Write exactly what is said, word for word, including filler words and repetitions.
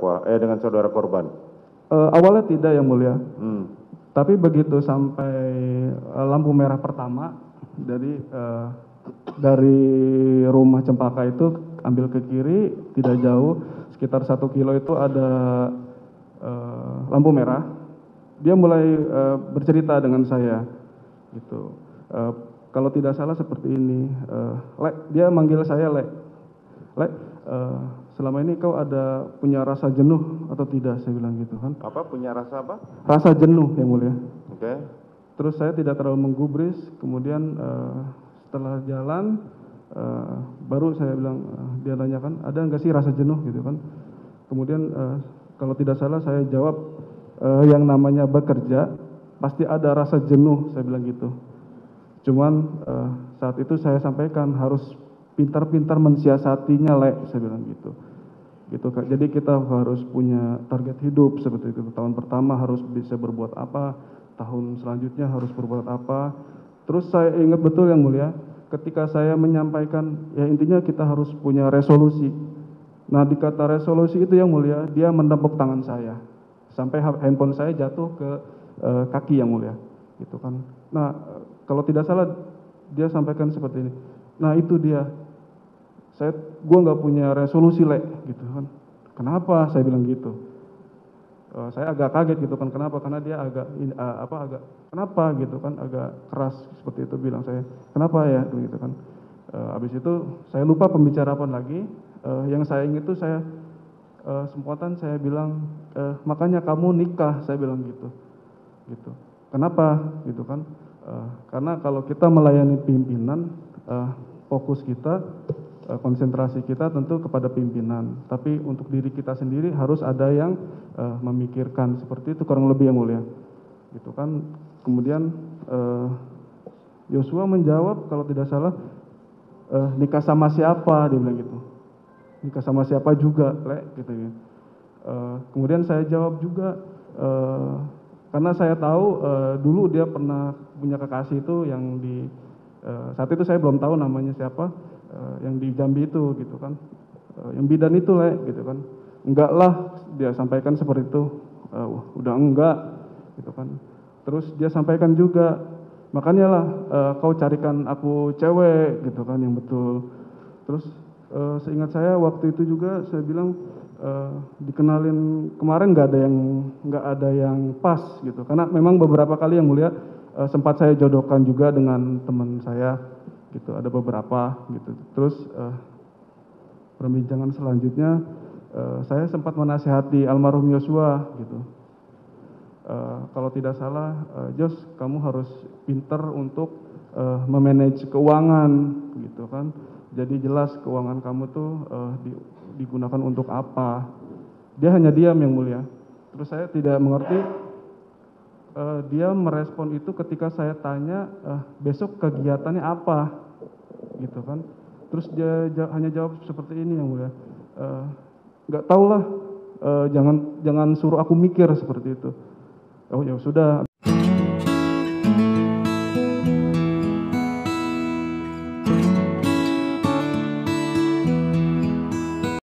terdakwa, eh dengan saudara korban? Uh, awalnya tidak yang mulia. Hmm. Tapi begitu sampai uh, lampu merah pertama, jadi uh, dari rumah Cempaka itu ambil ke kiri, tidak jauh, sekitar satu kilo itu ada uh, lampu merah. Dia mulai uh, bercerita dengan saya, gitu. Uh, kalau tidak salah seperti ini, uh, Le, dia manggil saya Le, Le, uh, selama ini kau ada punya rasa jenuh atau tidak, saya bilang gitu kan. Apa, punya rasa apa? Rasa jenuh yang mulia. Oke. Okay. Terus saya tidak terlalu menggubris, kemudian uh, setelah jalan, uh, baru saya bilang, uh, dia tanyakan, ada nggak sih rasa jenuh gitu kan. Kemudian uh, kalau tidak salah saya jawab, uh, yang namanya bekerja, pasti ada rasa jenuh, saya bilang gitu. Cuman uh, saat itu saya sampaikan harus pintar-pintar mensiasatinya, Le, saya bilang gitu. Gitu, Kak. Jadi kita harus punya target hidup seperti itu. Tahun pertama harus bisa berbuat apa, tahun selanjutnya harus berbuat apa. Terus saya ingat betul yang mulia, ketika saya menyampaikan, ya intinya kita harus punya resolusi. Nah di kata resolusi itu yang mulia, dia menepuk tangan saya. Sampai handphone saya jatuh ke uh, kaki yang mulia. Gitu kan. Nah kalau tidak salah dia sampaikan seperti ini. Nah itu dia, saya gue nggak punya resolusi, Le, gitu kan. Kenapa saya bilang gitu? Uh, saya agak kaget gitu kan, kenapa? Karena dia agak uh, apa agak kenapa gitu kan, agak keras seperti itu bilang saya. Kenapa ya gitu kan. Uh, habis itu saya lupa pembicaraan lagi. Uh, yang saya ingat itu saya uh, sempatan saya bilang, uh, makanya kamu nikah, saya bilang gitu. Gitu. Kenapa gitu kan? Uh, karena kalau kita melayani pimpinan, uh, fokus kita, konsentrasi kita tentu kepada pimpinan, tapi untuk diri kita sendiri harus ada yang uh, memikirkan seperti itu kurang lebih yang mulia, gitu kan. Kemudian Yosua uh, menjawab kalau tidak salah, uh, nikah sama siapa, dia bilang gitu, nikah sama siapa juga, Le, gitu ya. Uh, kemudian saya jawab juga, uh, karena saya tahu uh, dulu dia pernah punya kekasih itu yang di uh, saat itu saya belum tahu namanya siapa. Uh, yang di Jambi itu gitu kan, uh, yang bidan itu, Le, gitu kan. Enggak lah, dia sampaikan seperti itu, uh, udah enggak gitu kan. Terus dia sampaikan juga, makanya lah uh, kau carikan aku cewek gitu kan yang betul. Terus uh, seingat saya waktu itu juga saya bilang, uh, dikenalin kemarin nggak ada yang nggak ada yang pas gitu, karena memang beberapa kali yang mulia uh, sempat saya jodohkan juga dengan teman saya gitu, ada beberapa gitu. Terus uh, perbincangan selanjutnya uh, saya sempat menasihati almarhum Yosua gitu, uh, kalau tidak salah, uh, Jos, kamu harus pinter untuk uh, memanage keuangan gitu kan, jadi jelas keuangan kamu tuh uh, di, digunakan untuk apa. Dia hanya diam yang mulia. Terus saya tidak mengerti. Uh, dia merespon itu ketika saya tanya, uh, besok kegiatannya apa gitu kan. Terus dia ja, hanya jawab seperti ini yang mulia, nggak uh, tahu lah, uh, jangan jangan suruh aku mikir seperti itu. Oh ya sudah.